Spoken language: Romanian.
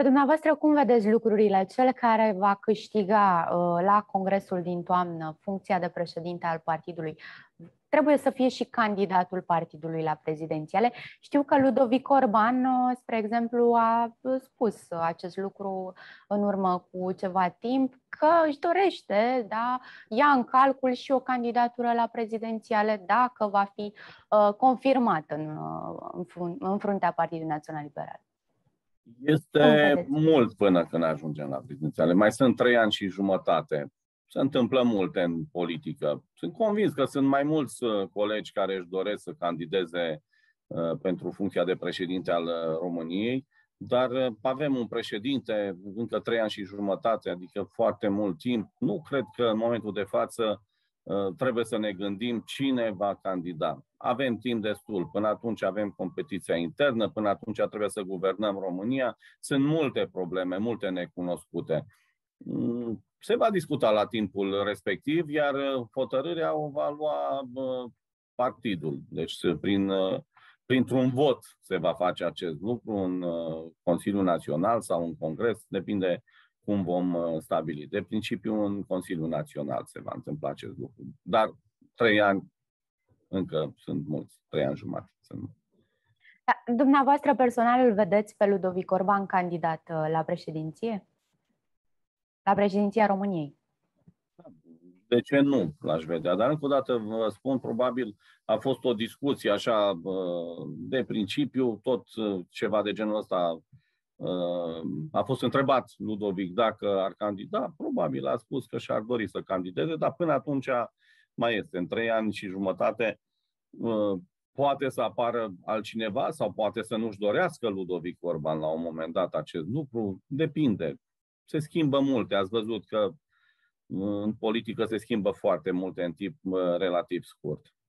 Dumneavoastră, cum vedeți lucrurile? Cel care va câștiga la Congresul din toamnă funcția de președinte al partidului trebuie să fie și candidatul partidului la prezidențiale. Știu că Ludovic Orban, spre exemplu, a spus acest lucru în urmă cu ceva timp, că își dorește, da, ia în calcul și o candidatură la prezidențiale dacă va fi confirmat în fruntea Partidului Național Liberal. Este mult până când ajungem la prezidențiale. Mai sunt 3 ani și jumătate. Se întâmplă multe în politică. Sunt convins că sunt mai mulți colegi care își doresc să candideze pentru funcția de președinte al României, dar avem un președinte încă 3 ani și jumătate, adică foarte mult timp. Nu cred că în momentul de față trebuie să ne gândim cine va candida. Avem timp destul. Până atunci avem competiția internă, până atunci trebuie să guvernăm România. Sunt multe probleme, multe necunoscute. Se va discuta la timpul respectiv, iar hotărârea o va lua partidul. Deci printr-un vot se va face acest lucru în Consiliul Național sau în Congres, depinde cum vom stabili. De principiu, în Consiliul Național se va întâmpla acest lucru. Dar 3 ani încă sunt mulți, 3 ani jumate. Da, dumneavoastră personal îl vedeți pe Ludovic Orban candidat la președinție? La președinția României? De ce nu l-aș vedea? Dar încă o dată vă spun, probabil a fost o discuție așa de principiu, tot ceva de genul ăsta. A fost întrebat Ludovic dacă ar candida, probabil a spus că și-ar dori să candideze, dar până atunci mai este, în 3 ani și jumătate, poate să apară altcineva sau poate să nu-și dorească Ludovic Orban la un moment dat acest lucru, depinde. Se schimbă multe, ați văzut că în politică se schimbă foarte multe în timp relativ scurt.